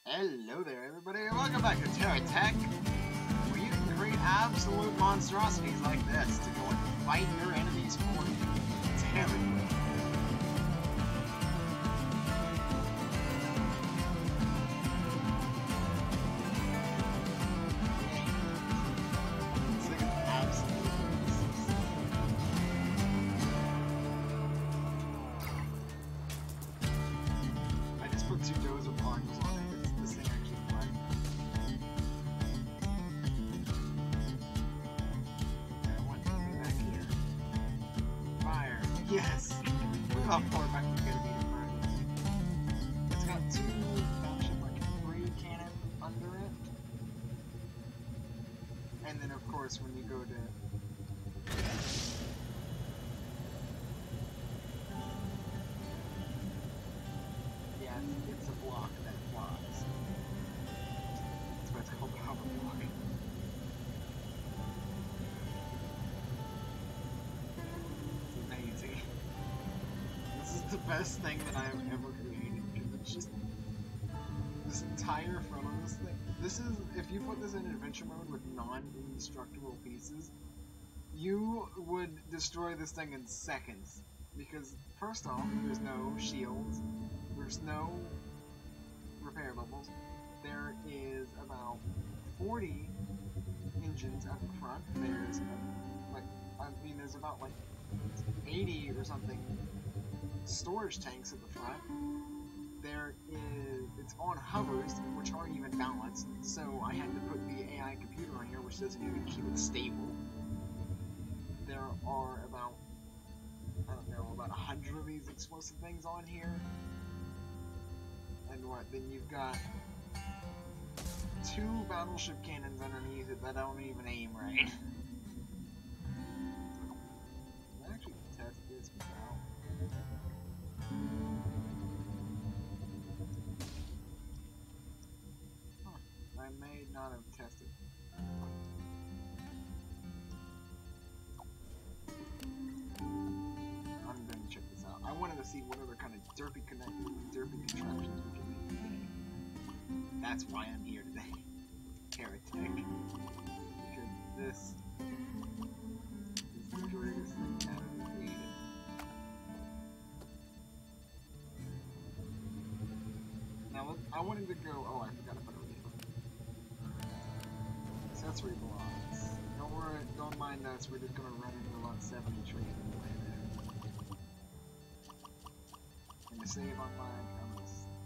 Hello there, everybody, and welcome back to Terra Tech, where you can create absolute monstrosities like this to go and fight your enemies for you. Terribly. It's like an absolute I just put 2 dozer particles on it. This thing actually flying. I want to be back here. Fire. Yes! Look how far back we're gonna be to burn. It's got 2 battleship, like 3 cannon under it. And then of course when you go to it's a block that flies. That's why it's called the hover block. It's amazing. This is the best thing that I have ever created, because it's just this entire front of this thing. This is, if you put this in adventure mode with non-indestructible pieces, you would destroy this thing in seconds. Because first off, there's no shields. There's no repair levels. There is about 40 engines at the front. There's there's about like 80 or something storage tanks at the front. It's on hovers, which aren't even balanced. So I had to put the AI computer on here, which doesn't even keep it stable. There are about, I don't know, about 100 of these explosive things on here. And what? Then you've got 2 battleship cannons underneath it that don't even aim right. I actually test this without. Huh. I may not have tested. I'm going to check this out. I wanted to see what other kind of derpy contraptions we can make today. That's why I'm here today. Terra Tech. Because this is the greatest thing ever created. Now, I wanted to go. Oh, I forgot to put a reaper. Accessory blocks. Don't worry, don't mind us. We're just gonna run into about 70 trees in the way there. And to save on my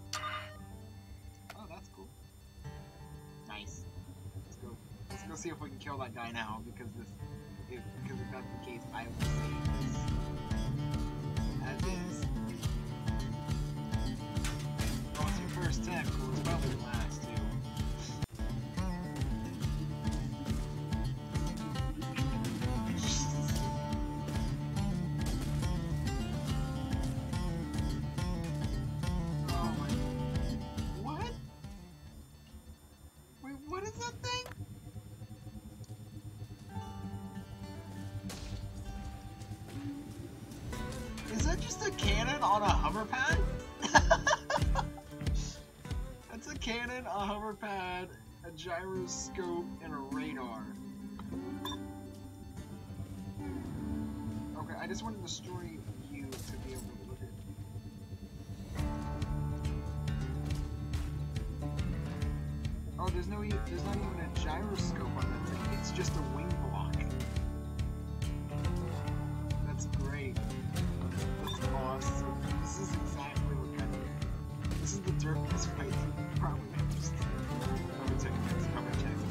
oh, that's cool. Nice. Let's go see if we can kill that guy now, because if that's the case, I will save this as is. Oh, it's your first tech. Well, it's probably your last too. What is that thing? Is that just a cannon on a hover pad? That's a cannon, a hover pad, a gyroscope, and a radar. Okay, I just want to destroy you to be able to look at it. Oh, there's not even a gyroscope on that thing. It's just a wing block. That's great. That's awesome. This is exactly what kind of. This is the derpiest fight you probably ever seen. I'm gonna take this. I'm gonna check it.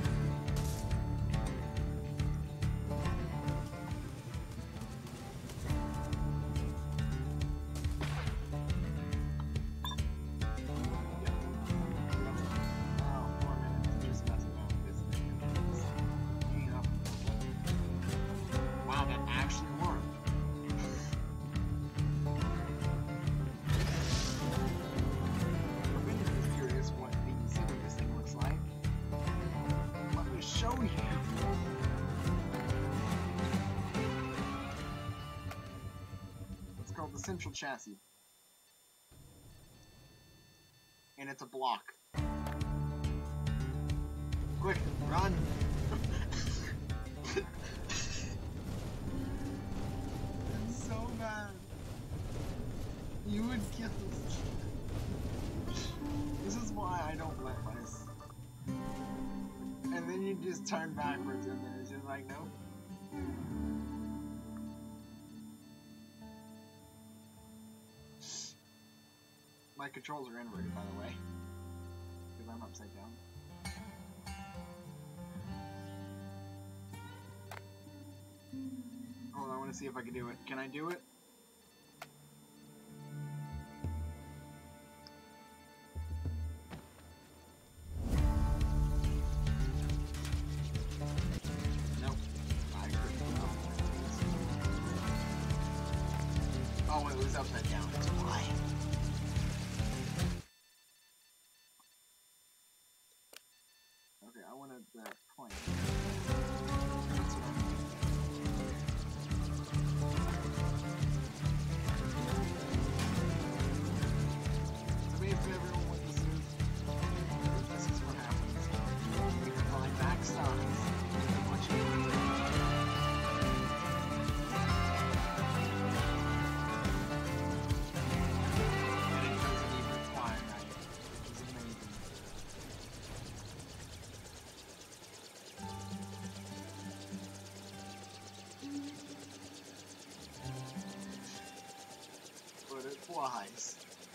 The central chassis, and it's a block. Quick, run! It's so bad. You would kill us. This is why I don't let mice. And then you just turn backwards and then it's just like, nope. My controls are inverted, by the way. Because I'm upside down. Hold on, I want to see if I can do it. Can I do it? Nope. I couldn't. Oh, it was upside down. That's why. Okay, I wanted that point. That's what I'm doing. To me, if everyone what this is what happens. You can find back stocks. Much easier. And it doesn't even require that, which is amazing. But it flies.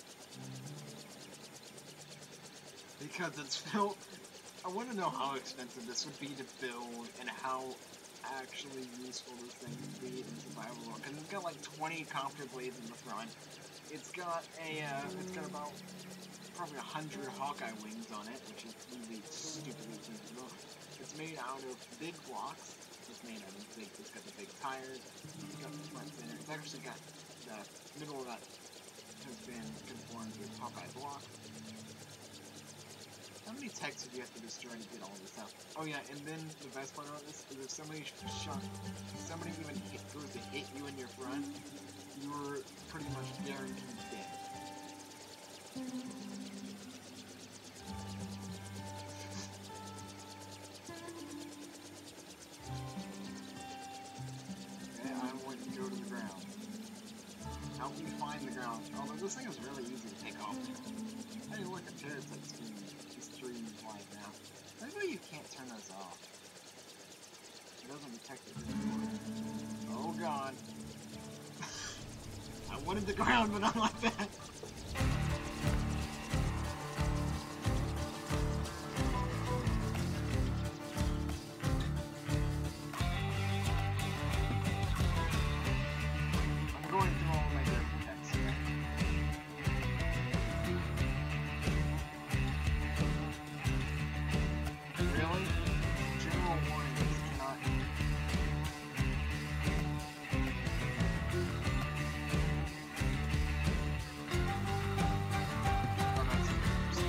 Because it's built. I want to know how expensive this would be to build and how actually useful this thing would be in survival. Because it's got like 20 copter blades in the front. It's got about probably 100 Hawkeye wings on it, which is really stupidly cheap. It's made out of big blocks. It's made out of big. It's got the big tires. It's got the front center. It's actually got the middle of that has been conformed with Hawkeye blocks. How many techs would you have to destroy to get all this out? Oh yeah, and then the best part about this is if somebody even goes to hit you in your front, you're pretty much guaranteed dead. Okay, I want to go to the ground. Help me find the ground. Although this thing is really easy to take off. Hey, look, a turret's like spinning. Wide now. Maybe you can't turn those off. It doesn't detect it anymore. Oh god. I wanted the ground, but not like that. I'm going through all of my different texts here. Really? General warnings cannot. Oh, that's interesting.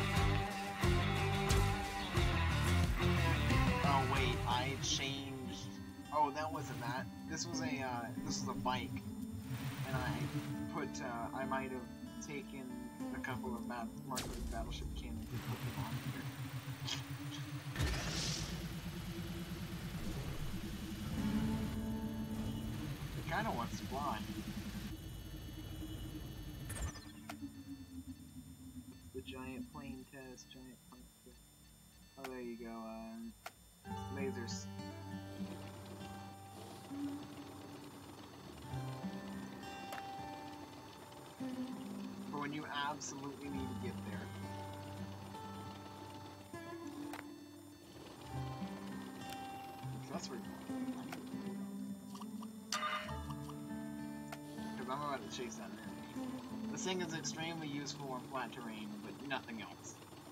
Oh wait, I changed. Oh, that wasn't that. This was a bike, and I might have taken a couple of marketed battleship cannons and put them on here. It kinda wants to fly. It's the giant plane test, Oh, there you go, lasers. For when you absolutely need to get there. That's where because I'm about to chase that enemy. This thing is extremely useful on flat terrain, but nothing else.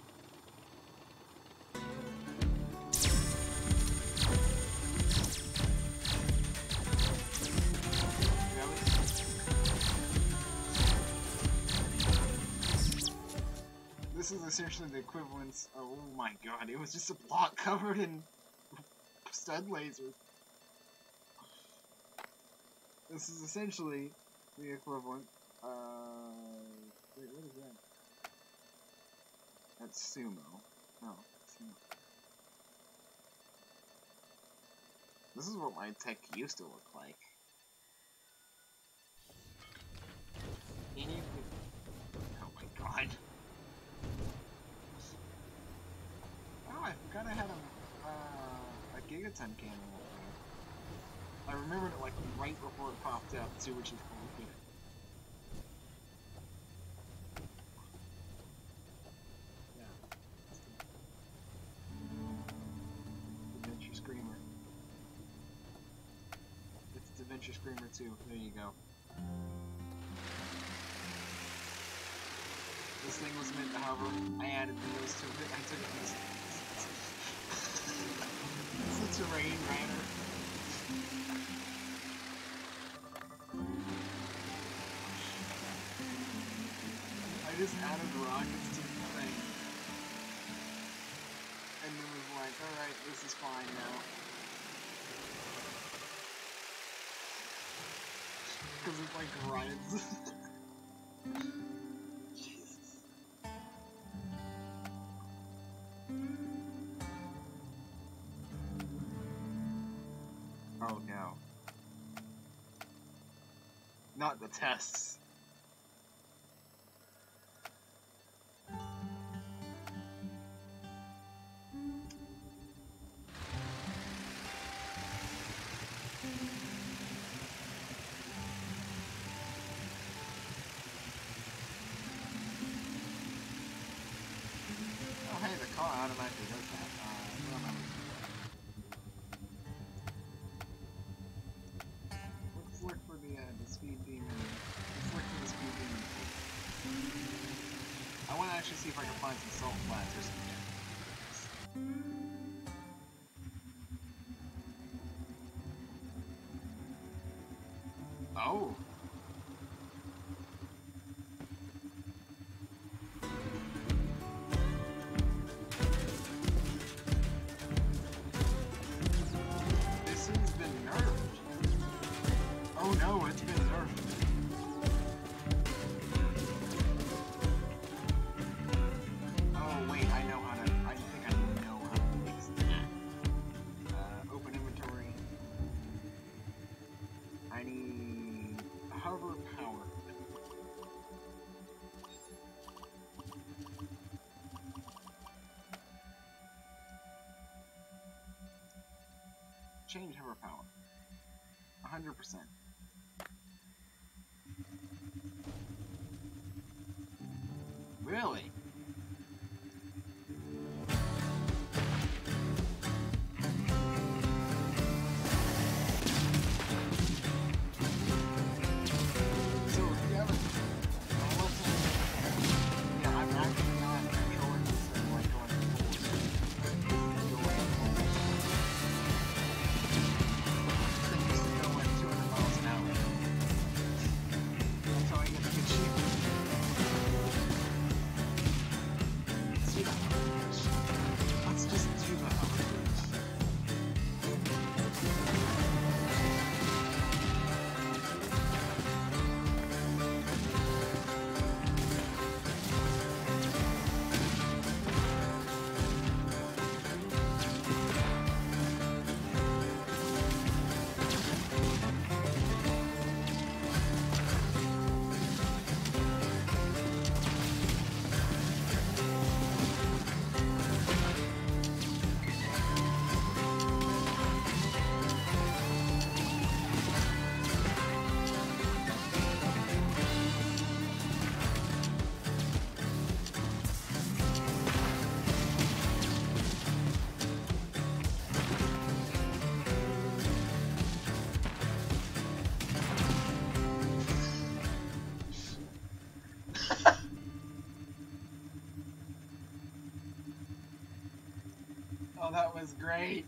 This is essentially the equivalence of, oh my god, it was just a block covered in stud lasers. This is essentially the equivalent, wait, what is that? That's sumo. Oh, sumo. This is what my tech used to look like. Oh my god. Oh, I forgot I had a Gigaton cannon over there. I remembered it like right before it popped up too, which is cool. Yeah. Adventure Screamer. It's Adventure Screamer 2. There you go. This thing was meant to hover. I added wheels to it. I took it. It's a terrain runner. I just added rockets to the thing. And it was like, alright, this is fine now. Because it like rides. Jesus. Oh no. Not the tests. Oh hey, the car automatically does that. Let's look for the speed demon. Let's look for the speed demon. I want to actually see if I can find some salt flats or something. Oh! This has been nerfed. Oh no, it's been nerfed. Oh wait, I know how to, I think I know how to fix that. Open inventory. I need hover power. Change hover power. 100%. Really? So if you haven't, yeah, I'm actually not controlling this thing like going forward. This thing used to go like 200 miles an hour. That's how I get to get cheap. See that hover bridge? Let's just do the hover bridge. Oh, that was great.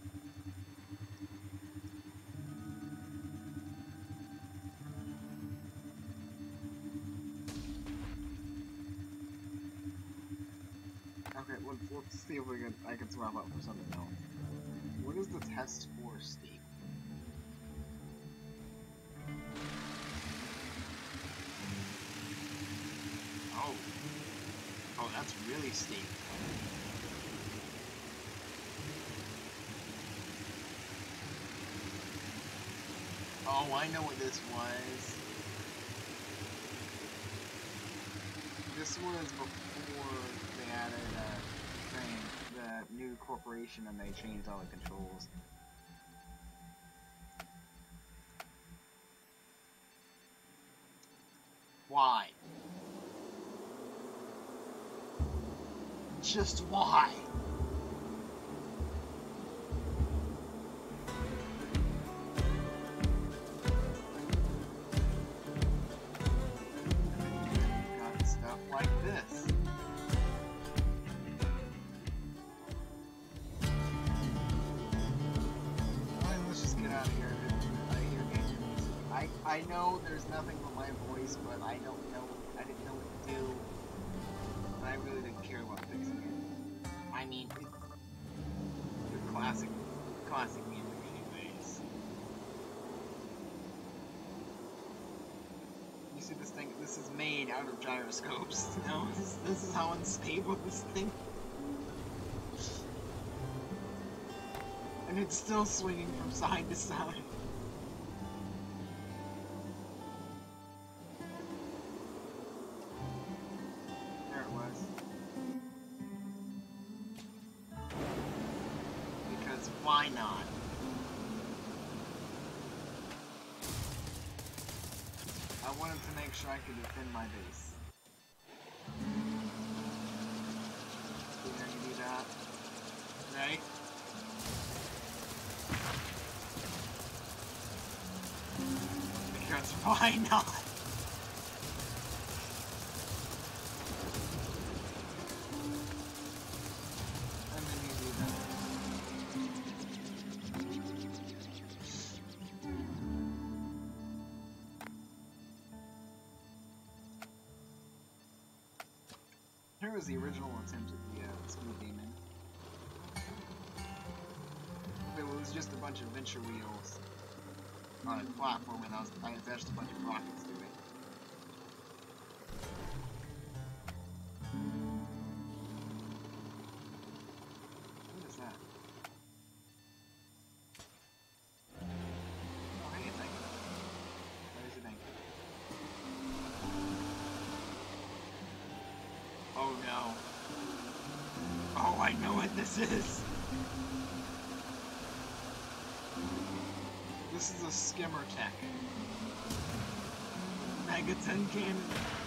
Okay, let's see if I can swap up for something else. What is the test for Steve? Oh. Oh, that's really steep. Oh, I know what this was. This was before they added the new corporation, and they changed all the controls. Why? Just why? Got stuff like this. Alright, let's just get out of here. I know there's nothing but my voice, but I didn't know what to do. And I really didn't care about fixing it. I mean, the classic music anyways. You see this thing? This is made out of gyroscopes. You know, this is how unstable this thing. And it's still swinging from side to side. Why not? I wanted to make sure I could defend my base. So you're gonna do that, right? Because why not? Here was the original attempt at the Smooth Demon. It was just a bunch of venture wheels on a platform, and I attached a bunch of rockets to it. What is that? Oh, hey, thank you. There's a thing. Oh no. Oh, I know what this is. This is a skimmer tech. Mega 10 cannon.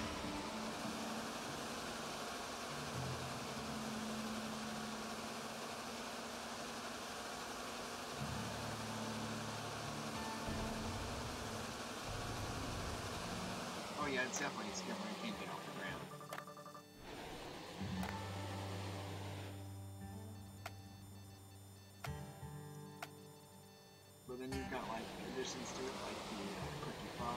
Oh yeah, it's definitely a skimmer. It can't get off the ground. But then you've got like additions to it, like the Cookie 5,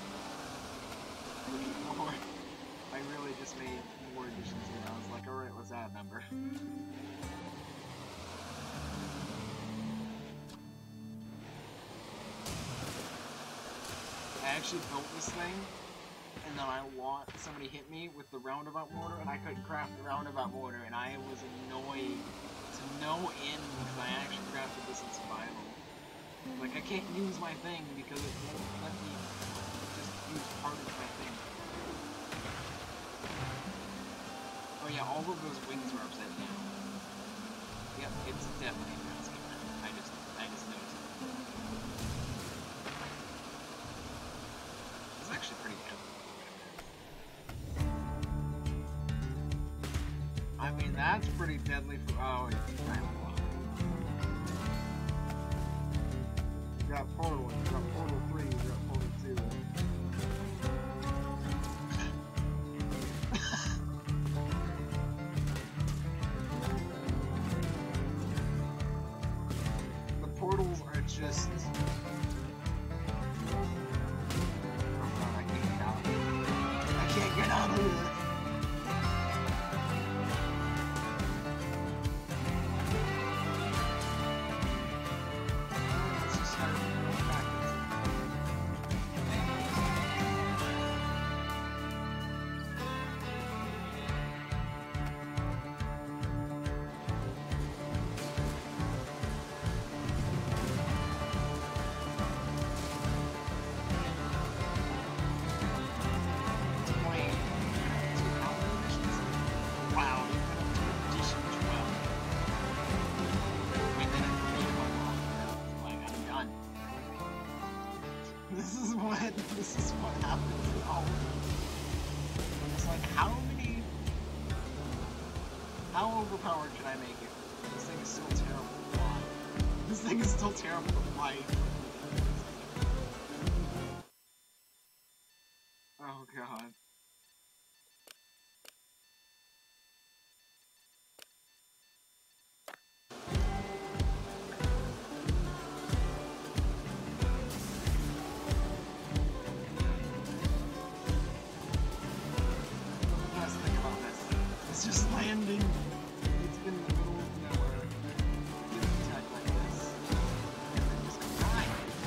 Cookie 4. I really just made more additions to it. I was like, alright, let's add a number. I actually built this thing, and then somebody hit me with the roundabout mortar, and I couldn't craft the roundabout mortar, and I was annoyed to no end because I actually crafted this in survival. Like, I can't use my thing because it won't let me just use part of my thing. Oh yeah, all of those wings are upside down. Yep, it's definitely a mouse game. I just noticed it. It's actually pretty deadly. I mean, that's pretty deadly for. Oh, it's kind of blocked. You got Portal, you got Portal 3, you got Portal 2. The portals are just... Oh god, I can't get out of it. I can't get out of it! How overpowered can I make it? This thing is still terrible to fly. This thing is still terrible to fly. Oh god. The best thing about this is just landing. It's in the middle of nowhere. Get an attack like this. And then just go die.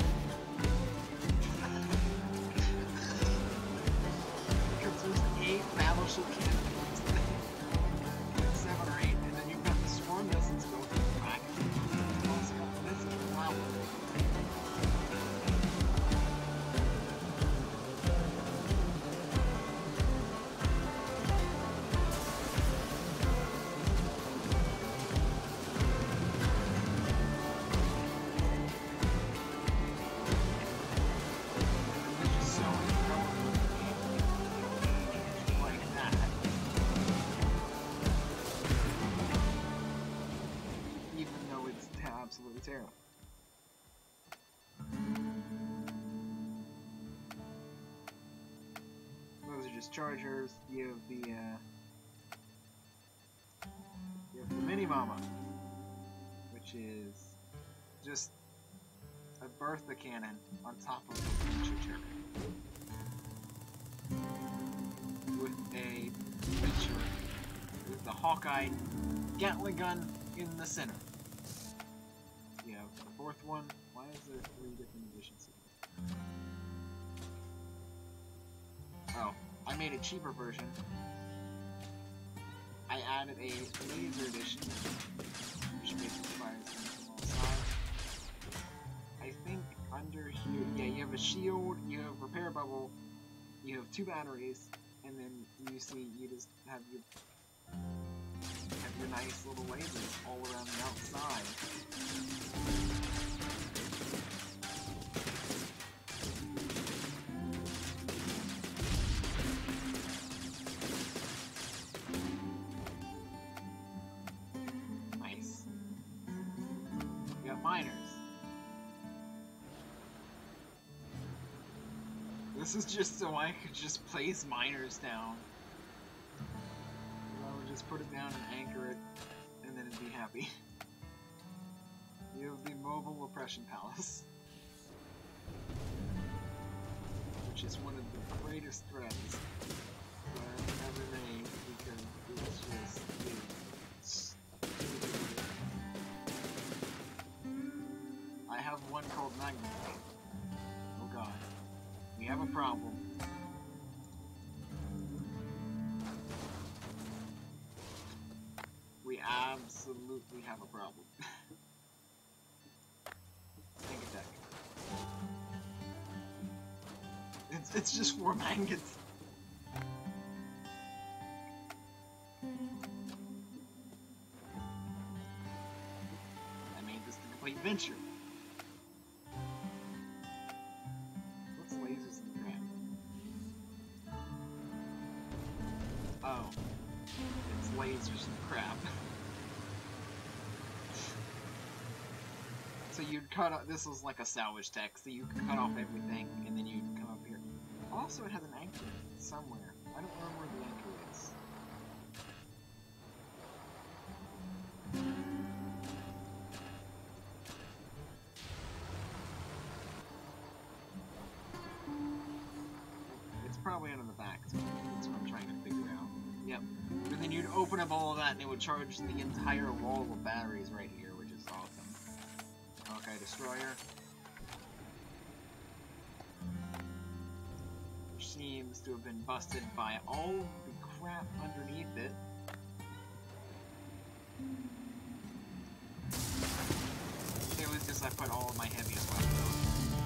Because there's 8 battleship cannons. Like 7 or 8, and then you've got the swarm missiles go through the back. You also got the missiles. Wow. There's just so many problems with the game like that. Even though it's absolutely terrible. Those are just chargers. You have the Mini Mama, which is just a Bertha cannon on top of a Venture turret with a Venture with the Hawkeye Gatling gun in the center. You have the 4th one. Why is there 3 different editions of it? Oh, I made a cheaper version. I added a laser edition, which basically fires them from all sides. I think under here, yeah, you have a shield, you have repair bubble, you have 2 batteries, and then you see you just have your nice little lasers all around the outside. Nice. You got miners. This is just so I could just place miners down. I would just put it down and anchor it, and then it'd be happy. You have the Mobile Oppression Palace, which is one of the greatest threats that I've ever made, because it's just I have one called Magnify. Oh god. We have a problem. We absolutely have a problem. Tank attack. It's just 4 maggots. I made this the complete venture. What's lasers in the crap? Oh. It's lasers and crap. So you'd cut off, this was like a salvage tech, so you could cut off everything, and then you'd come up here. Also, it has an anchor somewhere. I don't remember where the anchor is. It's probably under the back, so that's what I'm trying to figure out. Yep. And then you'd open up all of that, and it would charge the entire wall of batteries right here, which is awesome. Okay, Destroyer. Which seems to have been busted by all the crap underneath it. It was just I put all of my heaviest weapons on.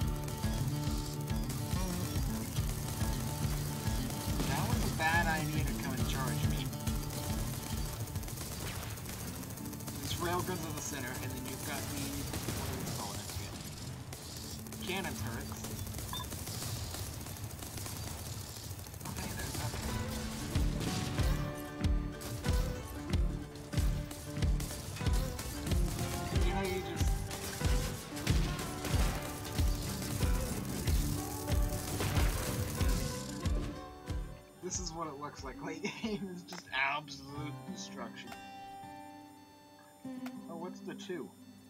That was a bad idea to come and charge me. These railguns in the center, and then you've got the, what do we call it, I forget. Cannon turrets. Okay, there's that. destruction. Oh, what's the 2?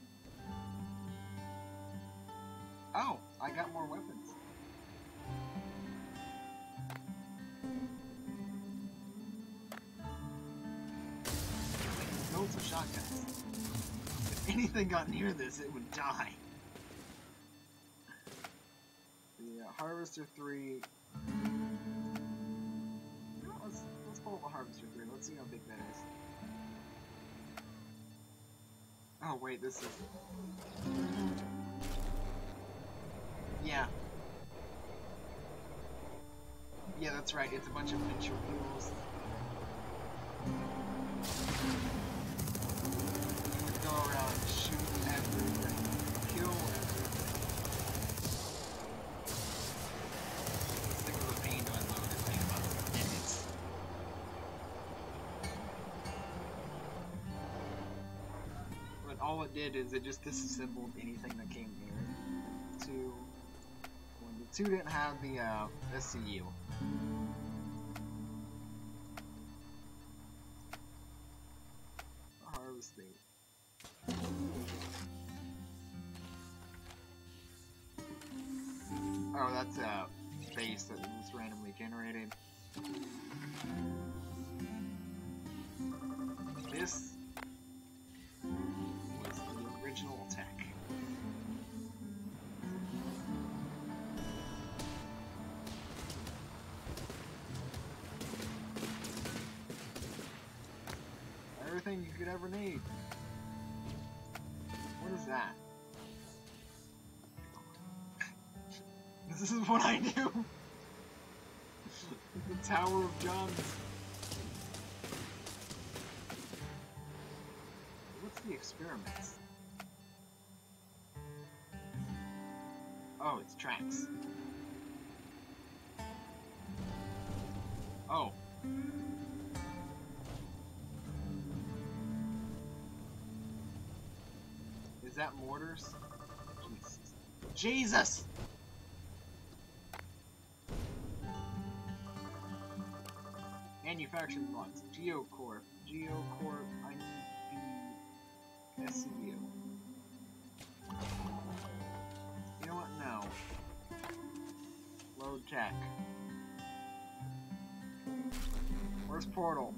Oh, I got more weapons. Loads of shotguns. If anything got near this, it would die. The Harvester 3. Let's pull up a Harvester 3. Let's see how big that is. Oh wait, this is. Yeah. Yeah, that's right. It's a bunch of miniature wheels. You would go around and shoot everything, kill everything. This thing was a pain to unload. It took about minutes. But all it did is it just disassembled anything that came near it. The 2 didn't have the SCU. Harvesting. Oh, that's a base that was randomly generated. This was the original tech. Everything you could ever need. What is that? This is what I do! The Tower of Guns. What's the experiments? Oh, it's tracks. Oh. Is that mortars? Jesus. Jesus! Manufacturing blocks. Geocorp. Geocorp. I need the SCU. You know what? No. Load tech. Where's Portal?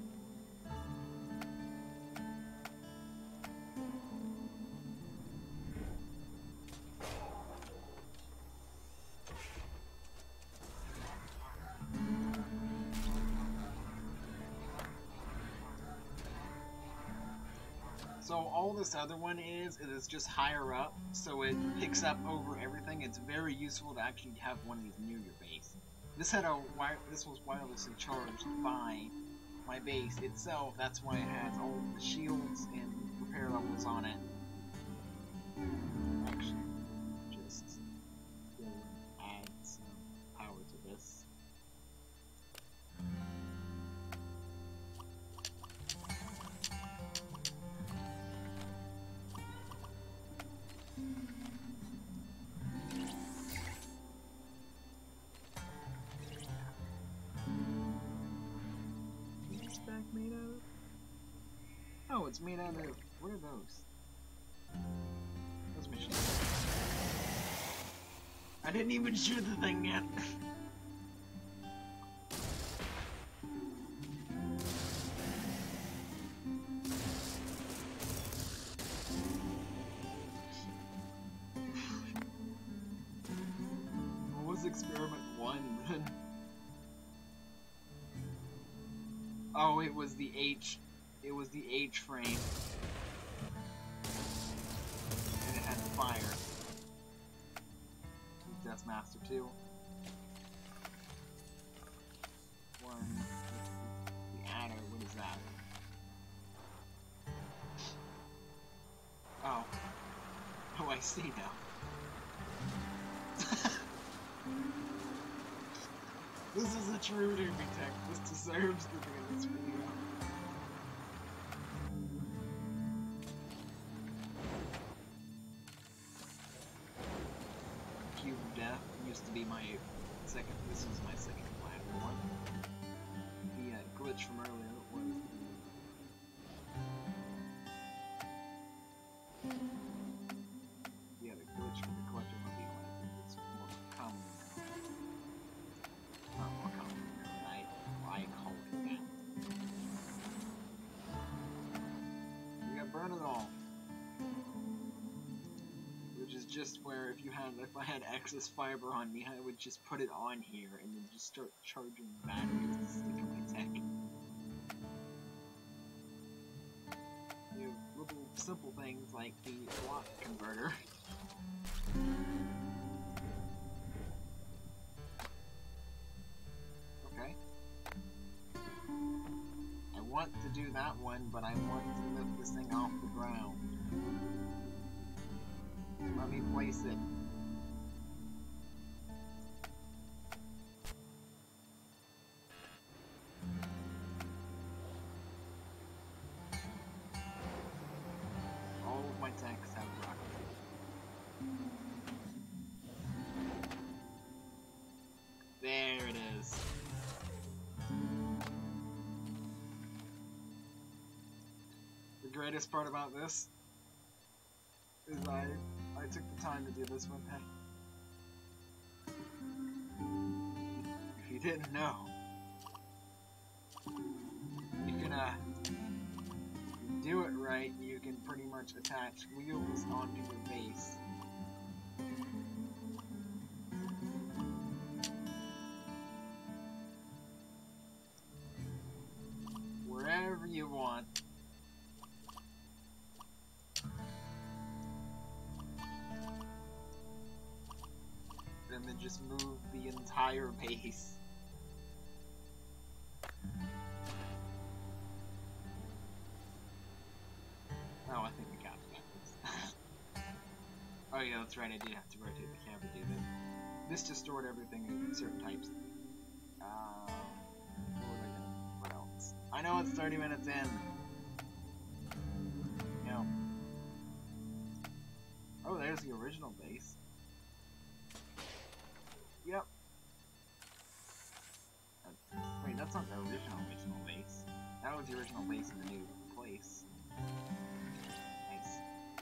So all this other one is just higher up, so it picks up over everything. It's very useful to actually have one of these near your base. This was wirelessly charged by my base itself. That's why it has all the shields and repair levels on it. Actually, just go add some power to this. Made out of? Oh, it's made out of. What are those? Those machines. I didn't even shoot the thing yet. What was experiment 1 then? Oh, it was the H frame. And it had fire. Deathmaster 2. 1. The adder, what is that? Oh. Oh, I see now. This is a true newbie tech. This deserves to be in this video. Cube of Death used to be my second. This is my second platform. The glitch from earlier was burn it all. Which is just where if I had excess fiber on me, I would just put it on here and then just start charging batteries to stick in my tech. You have little simple things like the block converter. Okay. I want to do that one, but I want to lift this thing off the ground. Let me place it. All of my tanks have rockets. There it is. The greatest part about this is I took the time to do this one. Hey, if you didn't know, you can do it right. You can pretty much attach wheels onto your base. Wherever you want. And then just move the entire base. Oh, I think the cap's backwards. Oh yeah, that's right, I did have to rotate the camera to do that. This just stored everything in certain types. What else? I know it's 30 minutes in. Yeah. Oh, there's the original base. Yep. Wait, that's not the original base. That was the original base in the new place. Nice.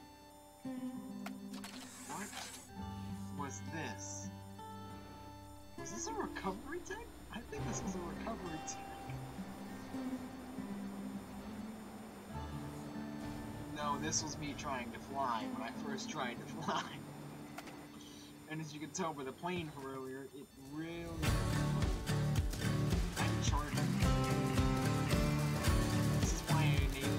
What was this? Was this a recovery tank? I think this was a recovery tank. No, this was me trying to fly when I first tried to fly. And as you can tell by the plane from earlier, it really... I'm charging. This is why I enabled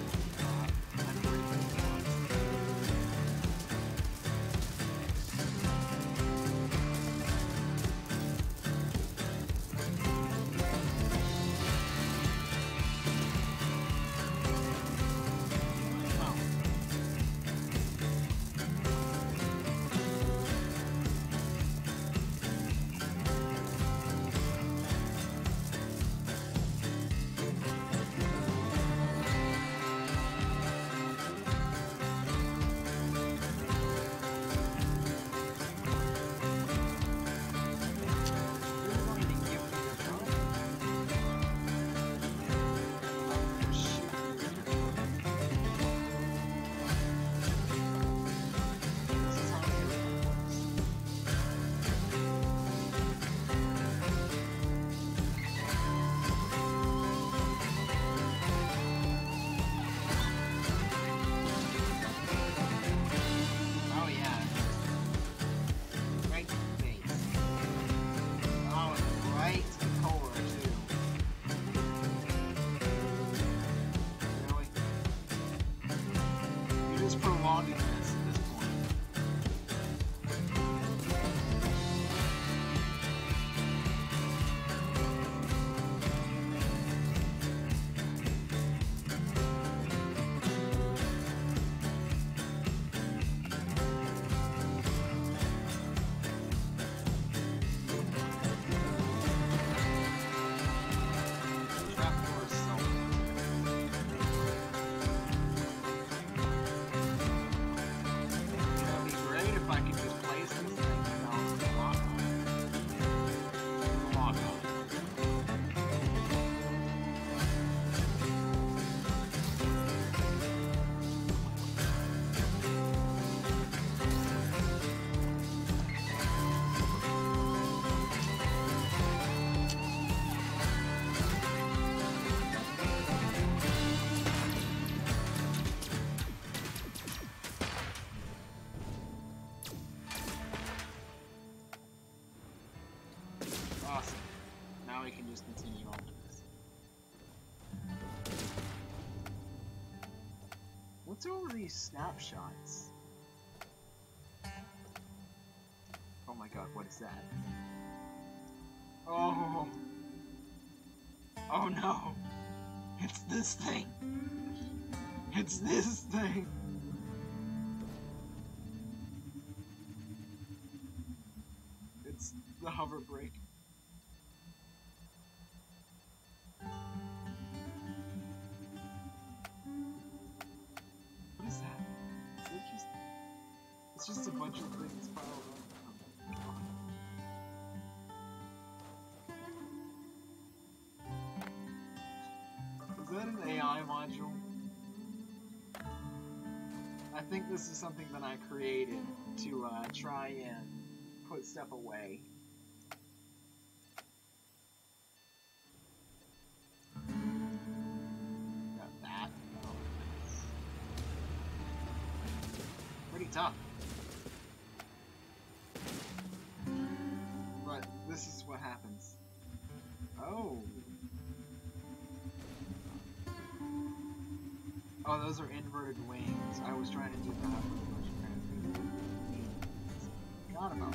prolonging this at this point. What's all of these snapshots? Oh my god, what is that? Oh! Oh no! It's this thing! It's this thing! It's the hover brake. What is that? Is that just... It's just a bunch of things piled up. Oh my god. Is that an AI module? I think this is something that I created to try and put stuff away. Got that. Oh, nice. Pretty tough. But this is what happens. Oh. Oh, those are inverted wings. I was trying to do the hover wings. Forgot about that.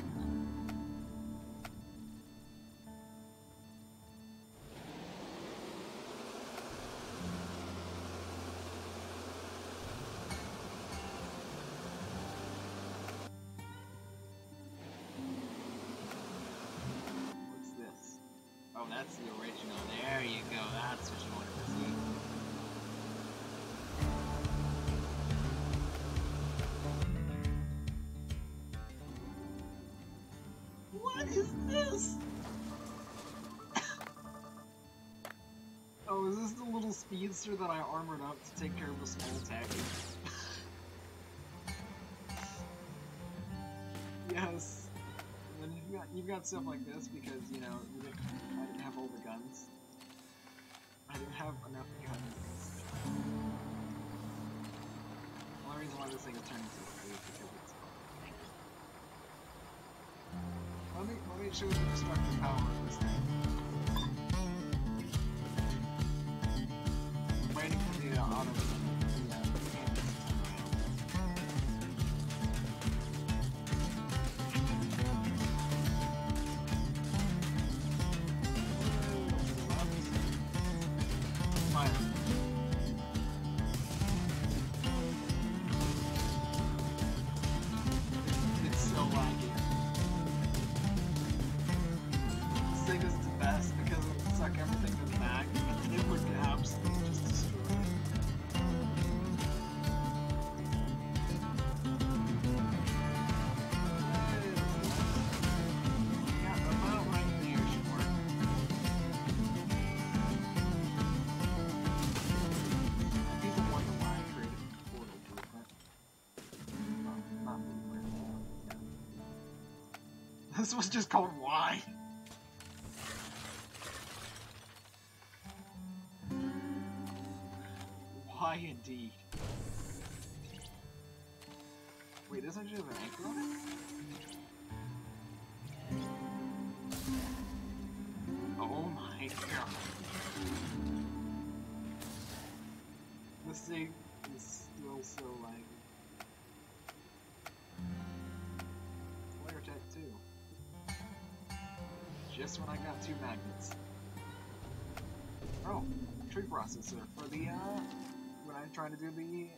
What's this? Oh, that's the original. There you go. That's what you wanted to see. What is this? Oh, is this the little speedster that I armored up to take care of the small tacky? Yes. And then you've got stuff like this because, you know, I didn't have all the guns. I didn't have enough guns. The only reason why this thing is turning so crazy is because it's Let me show you the destructive power of this thing. I'm waiting for the auto canvas to turn around. Fire. It's so laggy. This thing is the best because it would suck everything to the back and it would absolutely just destroy it. Yeah, about right there should work. People wonder why I created a portal blueprint. Not blueprint. Yeah. This was just called Y. Why indeed? Wait, does actually have an anchor on it? Oh my god. This thing is still so laggy. Layer tech 2. Just when I got 2 magnets. Oh, tree processor for the when I'm trying to do the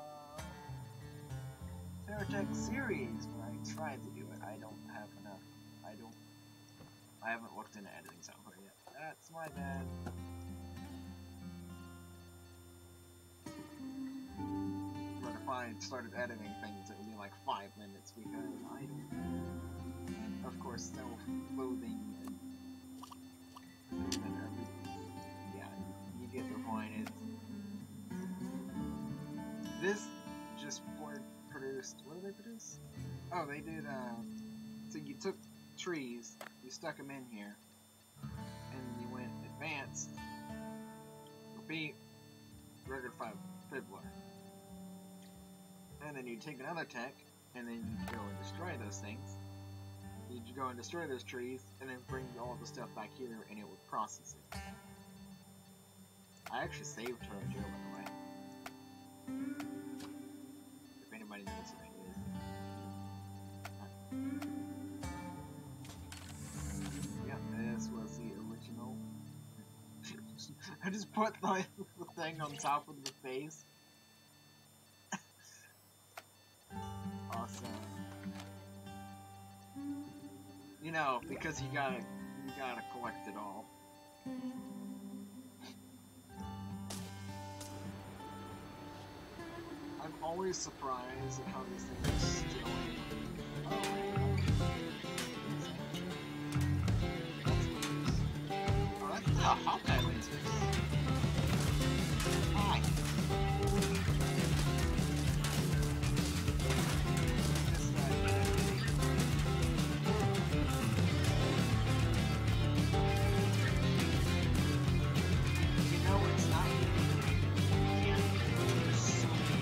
Terratech series. When I tried to do it, I don't have enough. I haven't looked into editing software yet. That's my bad. But if I started editing things, it would be like 5 minutes because I don't. Of course, self-loathing and everything. Yeah, you get the point. This just produced. What did they produce? Oh, they did. So you took trees, you stuck them in here, and you went advanced, repeat, record 5 fiddler. And then you take another tech, and then you go and destroy those things. You go and destroy those trees, and then bring all the stuff back here, and it would process it. I actually saved her in jail, by the way. I just put the thing on top of the face. Awesome. You know, because you gotta collect it all. I'm always surprised at how these things are still in. Oh, that's the Hawkeye lasers. Hi. You know, it's not there's so many.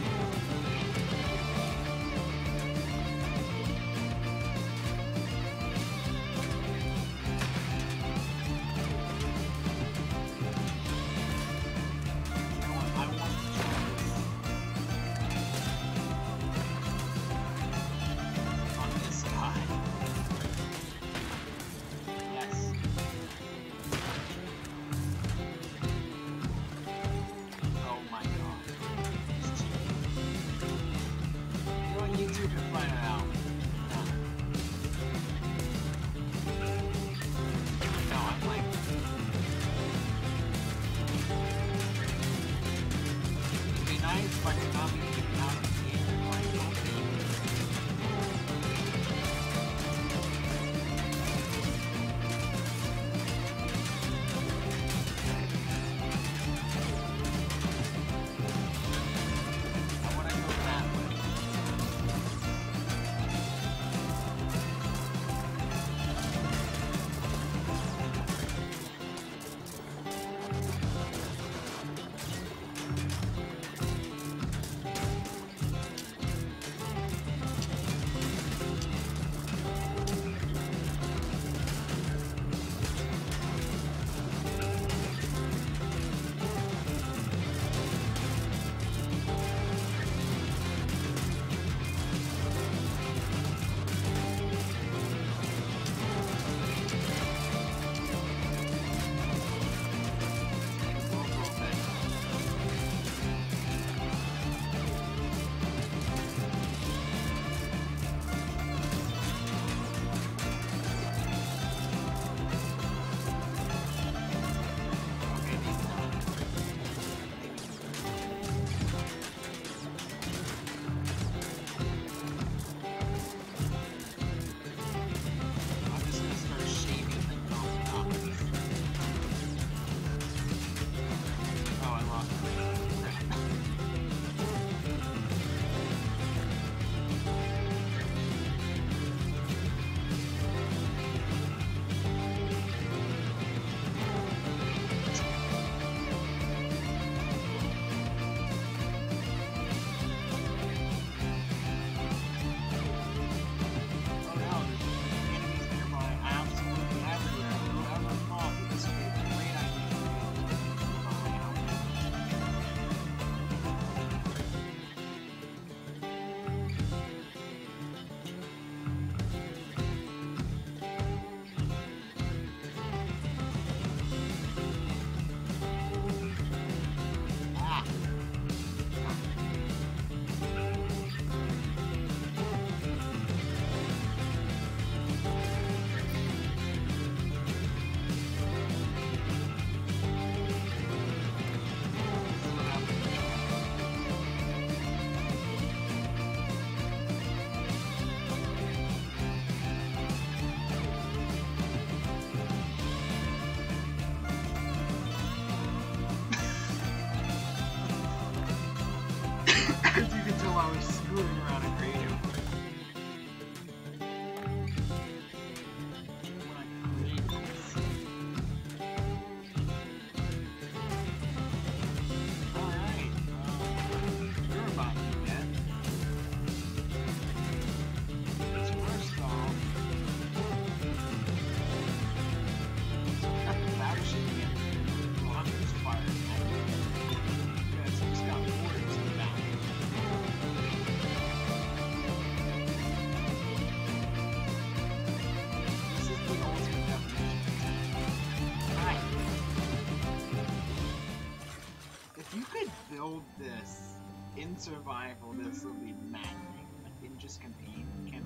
survival, this will be maddening. In just campaign.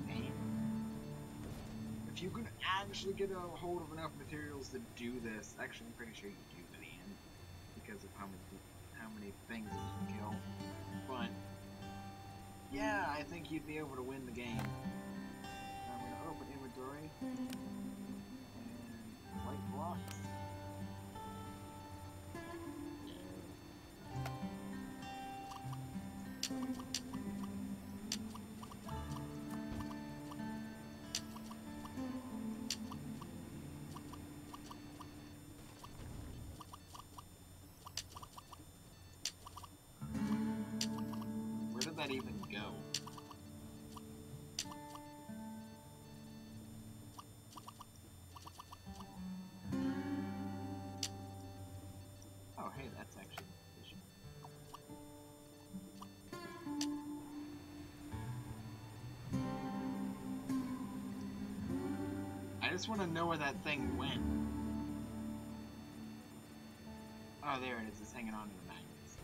If you can actually get a hold of enough materials to do this, actually, I'm pretty sure you do by the end, because of how many things you can kill. But yeah, I think you'd be able to win the game. I'm gonna open inventory and white blocks. Where did that even go? Oh, hey, that's actually efficient. I just want to know where that thing went. Oh, there it is. It's hanging on to the magnets.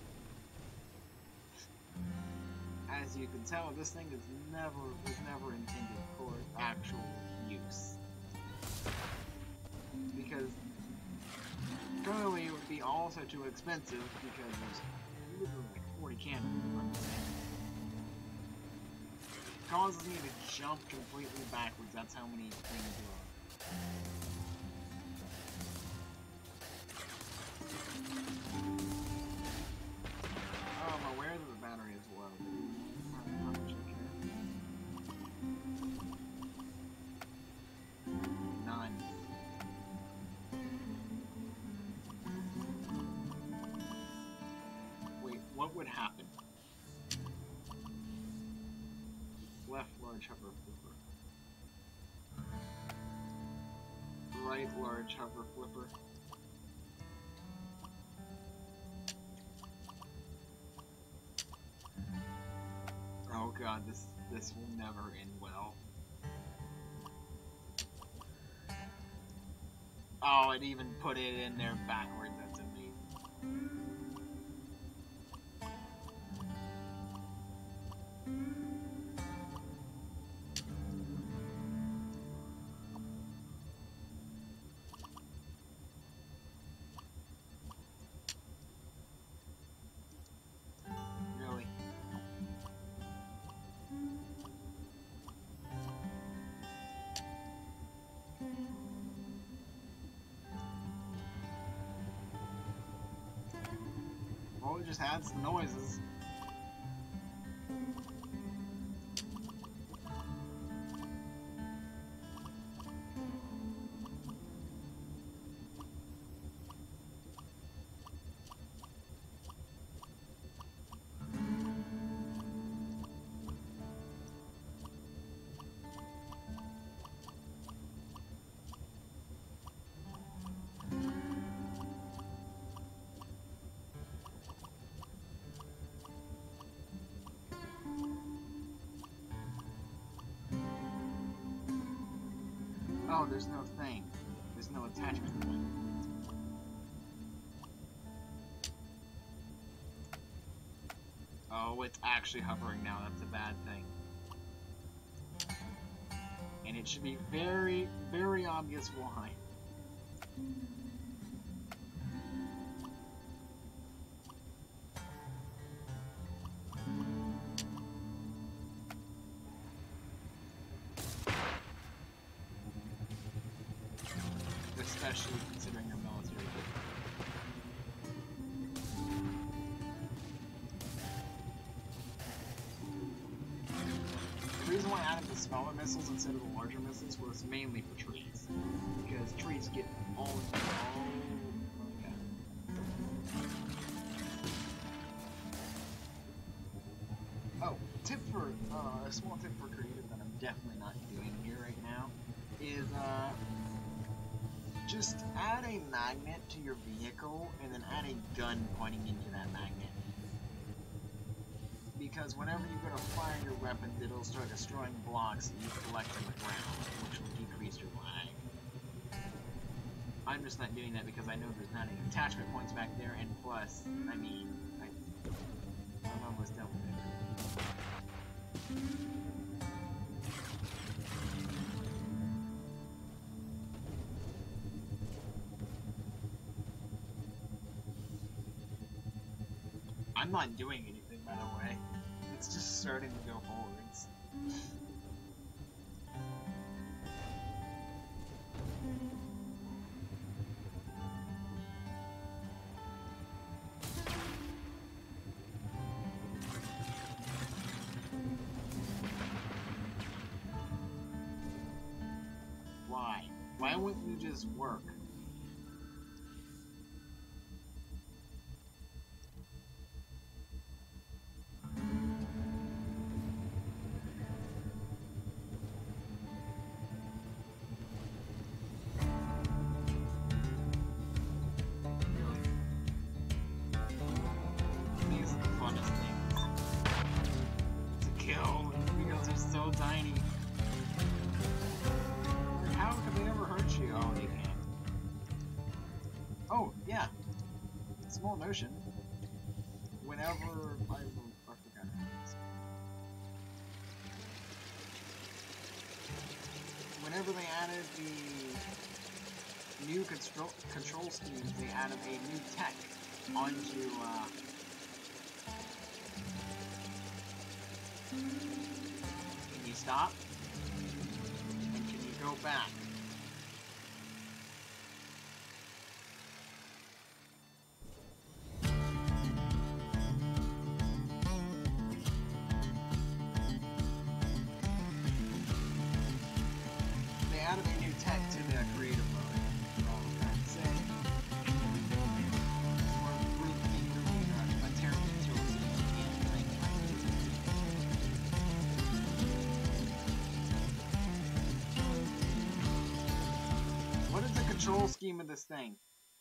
As you can tell, this thing was never intended for actual use. Because clearly it would be also too expensive because there's literally like 40 cannons from this thing. It causes me to jump completely backwards. That's how many things there are. Oh, I'm aware that the battery is low. How much I care? None. Wait, what would happen? Left large hover flipper. Right large hover flipper. Oh god, this will never end well. Oh, it even put it in there backwards. That's amazing. Really? Well, it just adds the noises. Oh, there's no thing. There's no attachment point. Oh, it's actually hovering now. That's a bad thing. And it should be very, very obvious why. Especially considering your military. The reason why I added the smaller missiles instead of the larger missiles was mainly for trees. Because trees get all my god. Oh, a small tip for creative that I'm definitely not doing here right now is just add a magnet to your vehicle and then add a gun pointing into that magnet. Because whenever you go to fire your weapons, it'll start destroying blocks that you collect on the ground, which will decrease your lag. I'm just not doing that because I know there's not any attachment points back there, and plus, I mean, I don't know was telling me. I'm not doing anything, by the way. It's just starting to go forwards. Why? Why wouldn't you just work? These are the funnest things to kill because they're so tiny. How could they ever hurt you? Oh, they can. Oh, yeah. Small notion. Whenever I forgot this. Whenever they added the new control schemes, they added a new tech onto can you stop? And can you go back? They added a new tech to the creative mode. All I'm trying to say. Or a terrible control scheme you can't think like. What is the control scheme of this thing?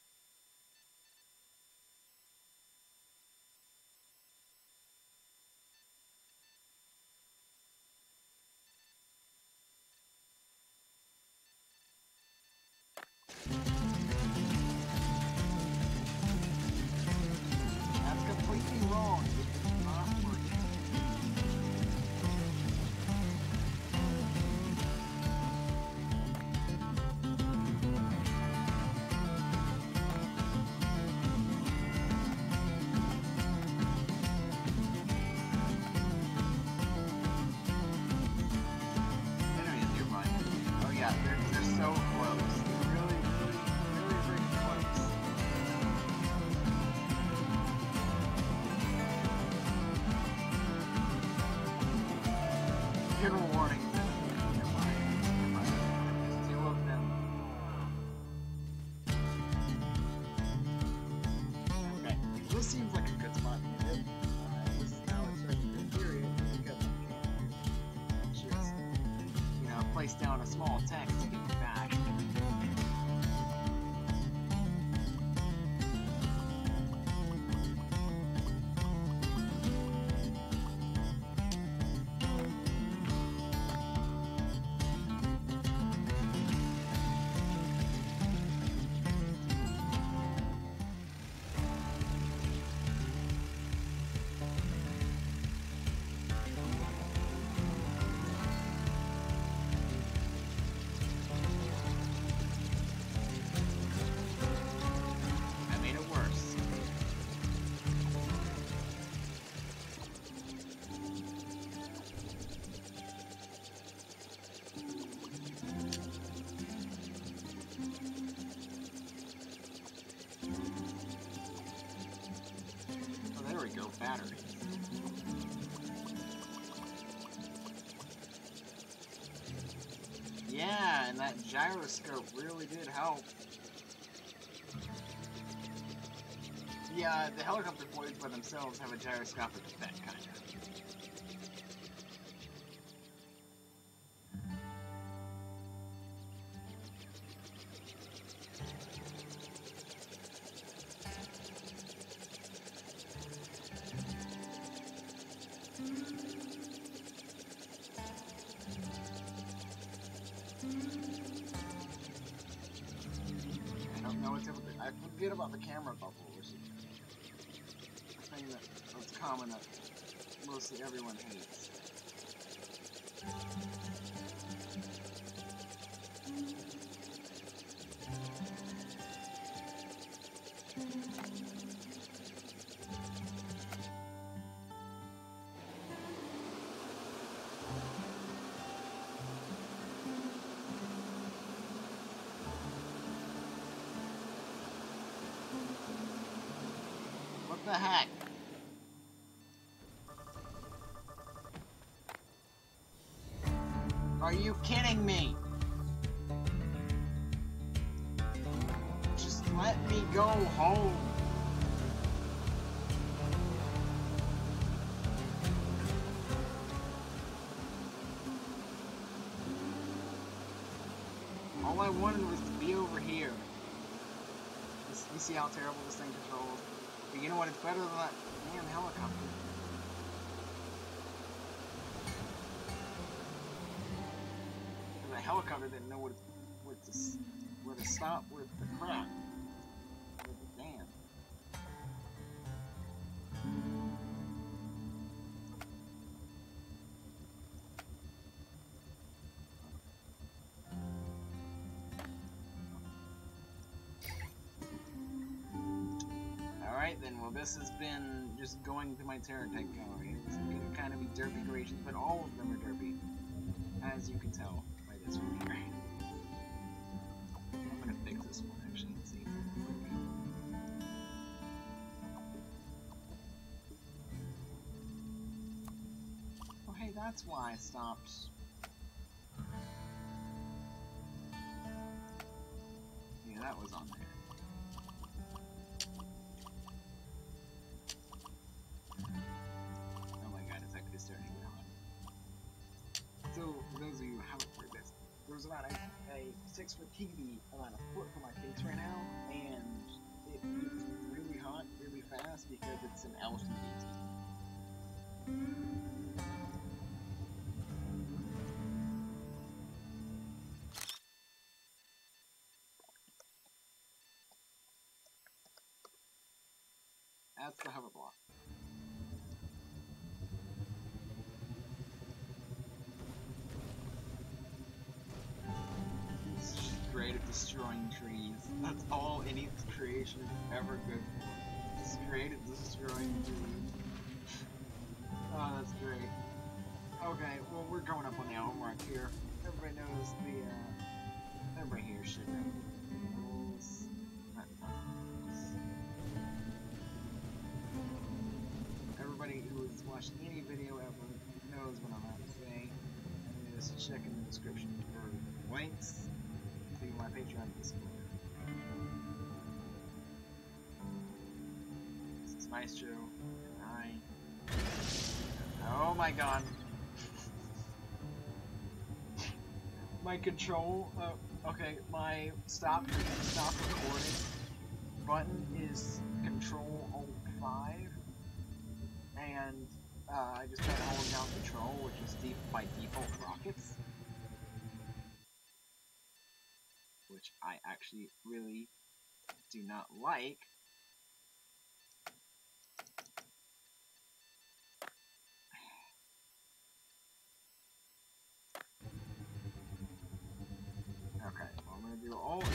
That's completely wrong. It's not working. Anyways, you're fine. Oh yeah, they're so close. They're really, really close. General warning. Never mind. There's two of them. Okay, this seems like a good spot to end it. This is now it's starting to period because I can just, place down a small text to get me back. I made it worse. Oh, there we go, battery. Yeah, and that gyroscope really did help. Yeah, the helicopter blades by themselves have a gyroscopic effect, kind of. I don't know what's up with it. I forget about the camera bubble, which is a thing that's common mostly everyone hates. What the heck? Are you kidding me? Just let me go home. All I wanted was to be over here. You see how terrible this thing controls? But you know what? It's better than that damn helicopter. The helicopter didn't know where to stop with the crap. With the dam. Alright then, well this has been just going to my Terratech gallery. It's going to kind of be derpy creations, but all of them are derpy. As you can tell by this one here. I'm gonna fix this one actually and see if it'll work. Oh hey, that's why I stopped. Yeah, that was on there. Oh my god, it's actually starting to get hot. So, for those of you who haven't heard this, there's about a 6-foot TV about a foot from my face right now, and it gets really hot really fast because it's an LCD TV. That's the hover block. It's just great at destroying trees. That's all any creation is ever good for. It's great at destroying trees. Oh, that's great. Okay, well we're going up on the hour mark here. Everybody knows the, everybody here should know the rules. Not rules. Everybody who has watched any video ever knows what I'm about to say. And just check in the description for links to my Patreon Discord. This is Maestro, and I... Oh my god. My control, okay, my stop recording button is Control Alt 5, and I just tried holding down Control, which is by default rockets, which I actually really do not like. Okay, well I'm gonna do Alt